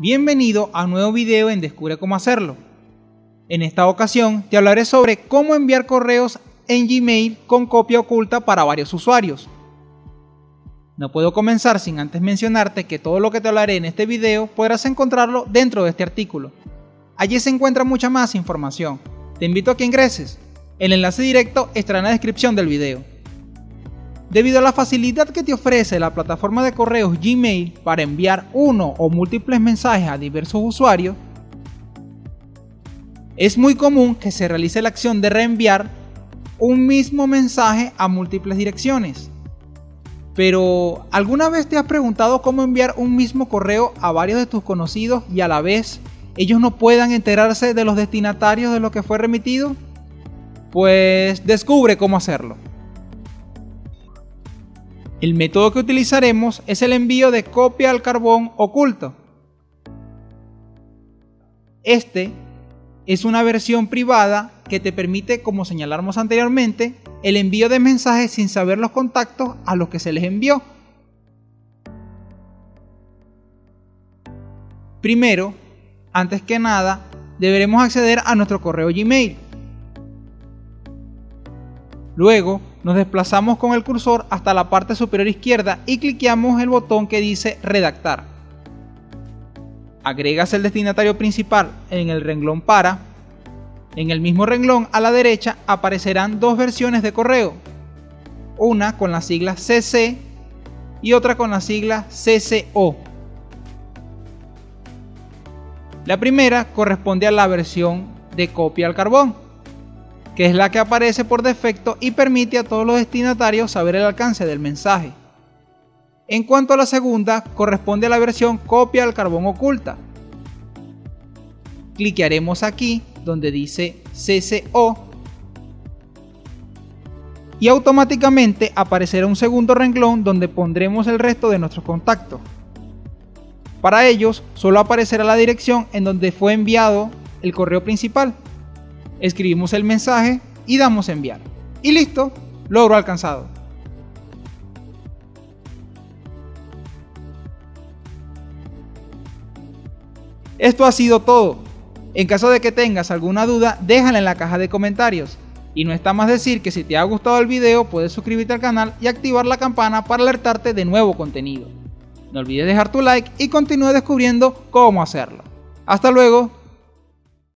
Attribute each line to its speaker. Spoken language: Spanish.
Speaker 1: Bienvenido a un nuevo video en Descubre cómo hacerlo. En esta ocasión te hablaré sobre cómo enviar correos en Gmail con copia oculta para varios usuarios. No puedo comenzar sin antes mencionarte que todo lo que te hablaré en este video podrás encontrarlo dentro de este artículo. Allí se encuentra mucha más información. Te invito a que ingreses. El enlace directo estará en la descripción del video. Debido a la facilidad que te ofrece la plataforma de correos Gmail para enviar uno o múltiples mensajes a diversos usuarios, es muy común que se realice la acción de reenviar un mismo mensaje a múltiples direcciones. Pero, ¿alguna vez te has preguntado cómo enviar un mismo correo a varios de tus conocidos y a la vez ellos no puedan enterarse de los destinatarios de lo que fue remitido? Pues descubre cómo hacerlo. El método que utilizaremos es el envío de copia al carbón oculto. Este es una versión privada que te permite, como señalamos anteriormente, el envío de mensajes sin saber los contactos a los que se les envió. Primero, antes que nada, deberemos acceder a nuestro correo Gmail. Luego, nos desplazamos con el cursor hasta la parte superior izquierda y cliqueamos el botón que dice Redactar. Agregas el destinatario principal en el renglón para. En el mismo renglón a la derecha aparecerán dos versiones de correo, una con las siglas CC y otra con las siglas CCO. La primera corresponde a la versión de copia al carbón, que es la que aparece por defecto y permite a todos los destinatarios saber el alcance del mensaje. En cuanto a la segunda, corresponde a la versión copia al carbón oculta. Cliquearemos aquí donde dice CCO y automáticamente aparecerá un segundo renglón donde pondremos el resto de nuestros contactos. Para ellos solo aparecerá la dirección en donde fue enviado el correo principal. Escribimos el mensaje y damos enviar. Y listo, logro alcanzado. Esto ha sido todo. En caso de que tengas alguna duda, déjala en la caja de comentarios. Y no está más decir que si te ha gustado el video, puedes suscribirte al canal y activar la campana para alertarte de nuevo contenido. No olvides dejar tu like y continúa descubriendo cómo hacerlo. Hasta luego.